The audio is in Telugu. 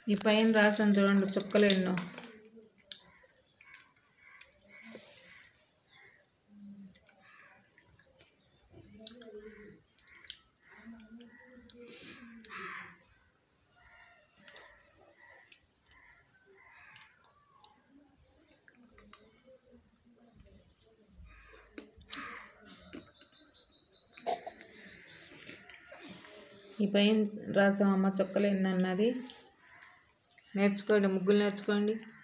ఈ పైన రాసాను చూడండి చుక్కలు ఎన్నో. ఈ పైన రాసామమ్మ చుక్కలు ఎన్ని అన్నది. నేర్చుకోండి, ముగ్గులు నేర్చుకోండి.